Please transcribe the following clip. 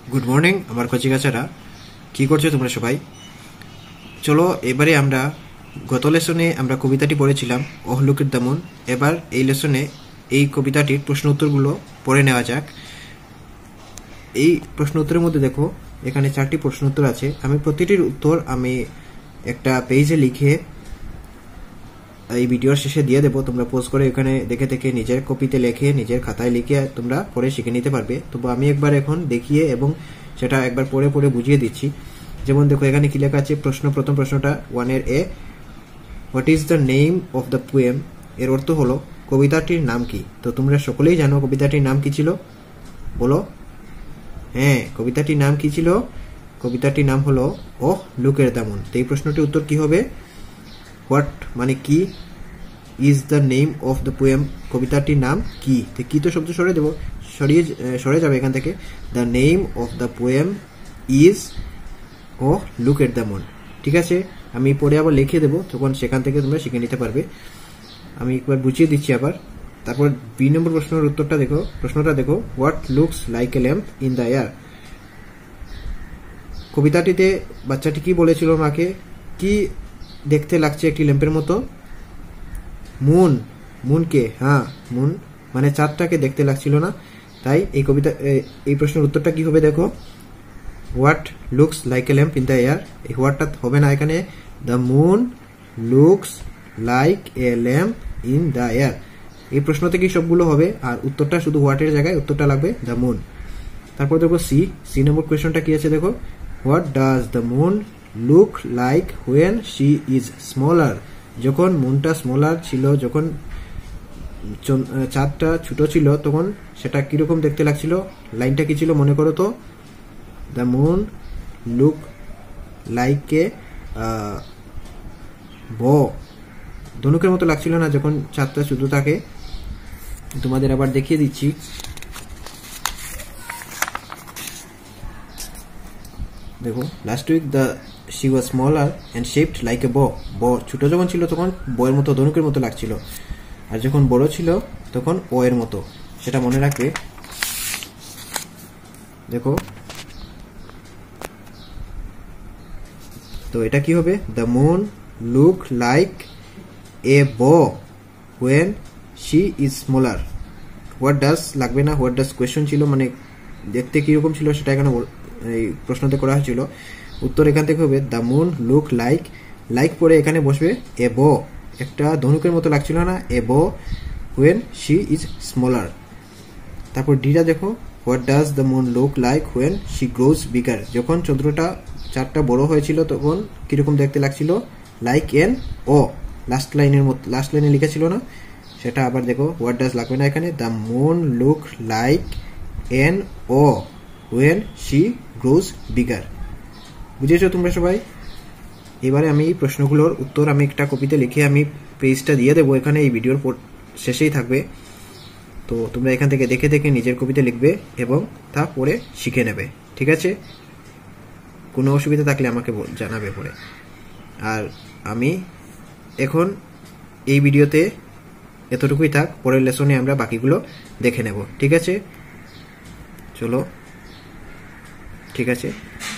Good morning আমার কচিকাচারা, কি করছো তোমরা সবাই? চলো এবারে আমরা গত লেসনে আমরা কবিতাটি পড়েছিলাম oh look at the moon. এবার এই লেসনে এই কবিতাটির প্রশ্ন উত্তরগুলো পড়ে নেওয়া যাক। এই প্রশ্ন উত্তরের মধ্যে দেখো এখানে 4টি প্রশ্ন উত্তর আছে। আমি প্রতিটির উত্তর আমি একটা পেজে লিখে এই ভিডিওর শেষে দিয়ে দেবো। তোমরা পোজ করে এখানে দেখে দেখে নিজের কপিতে লিখে নিজের খাতায় লিখে তোমরা পড়ে শিখে নিতে পারবে। তবু আমি একবার এখন দেখিয়ে এবং সেটা একবার পড়ে পড়ে বুঝিয়ে দিচ্ছি। যেমন দেখো এখানে কি লেখা আছে, প্রথম প্রশ্নটা 1 A what is the name of the poem. এর অর্থ হলো কবিতাটির নাম কি। তো তোমরা সকলেই জানো কবিতাটির নাম কি ছিল, বলো। হ্যাঁ, কবিতাটির নাম কি ছিল? কবিতাটির নাম হলো oh look at the moon. তো এই প্রশ্নটির উত্তর কি হবে? হোয়াট মানে কি, is the name of the poem কবিতাটির নাম কি। তো কি তো শব্দ সরে দেবো, সরে যাবে এখান থেকে। The name of the poem is oh look at the moon. ঠিক আছে, আমি পরে আবার লিখে দেবো, তখন সেখান থেকে তোমরা শিখে নিতে পারবে। আমি একবার বুঝিয়ে দিচ্ছি আবার। তারপর বি নম্বর প্রশ্নের উত্তরটা দেখো, প্রশ্নটা দেখো, what looks like a lamp in the air. কবিতাটিতে বাচ্চাটি কি বলেছিল মাকে, কি দেখতে লাগছে একটি ল্যাম্পের মতো? মুন। মুনকে, হ্যাঁ মুন মানে চাঁদটাকে দেখতে লাগছিল না। তাই এই কবিতা এই প্রশ্নের উত্তরটা কি হবে দেখো, what looks like a lamp in the air. এই হোয়াটটা হবে না এখানে, the moon looks like a lamp in the air. এই প্রশ্ন থেকেই সবগুলো হবে, আর উত্তরটা শুধু হোয়াটের জায়গায় উত্তরটা লাগবে দ্য মুন। তারপর দেখো সি নম্বর কোয়েশ্চনটা কি আছে দেখো, what does the moon look like when she is smaller. যখন মুনটা স্মলার ছিল, যখন চাঁদটা ছোট ছিল, তখন সেটা কিরকম দেখতে লাগছিল? লাইনটা কি ছিল মনে করো তো, the moon look like a ধনুকের মতো লাগছিল না যখন চাঁদটা ছোট থাকে। তোমাদের আবার দেখিয়ে দিচ্ছি। দেখো last week she was smaller and shaped like a ছোট যখন ছিল তখন বয়ের মতো ধনুকের মতো লাগছিল, আর যখন বড় ছিল তখন ও এর মতো। সেটা মনে রাখবে। দেখো তো এটা কি হবে, the moon look like a when she is smaller. What does লাগবে না, হোয়াট ডাজ কোয়েশ্চন ছিল, মানে দেখতে কিরকম ছিল সেটা এখানে এই প্রশ্নতে করা হয়েছিল। উত্তর এখান থেকে হবে দ্য মুন লুক লাইক পরে এখানে বসবে এ একটা ধনুকের মতো লাগছিল না, a when she is smaller. তারপর ডিটা দেখো, what does the moon look like when she grows bigger. যখন চাঁদটা বড় হয়েছিল তখন কিরকম দেখতে লাগছিল? লাইক এন লাস্ট লাইনে লিখেছিল না, সেটা আবার দেখো। হোয়াট ডাজ লাগবে না এখানে, the moon look like an when she grows bigger. বুঝেছো তোমরা সবাই? এবারে আমি এই প্রশ্নগুলোর উত্তর আমি একটা কপিতে লিখে আমি পেজটা দিয়ে দেবো, এখানে এই ভিডিওর শেষেই থাকবে। তো তোমরা এখান থেকে দেখে দেখে নিজের কবিতা লিখবে এবং তা পড়ে শিখে নেবে। ঠিক আছে, কোনো অসুবিধা থাকলে আমাকে জানাবে পরে। আর আমি এখন এই ভিডিওতে এতটুকুই থাক, পরের লেসনে আমরা বাকিগুলো দেখে নেব। ঠিক আছে, চলো ঠিক আছে।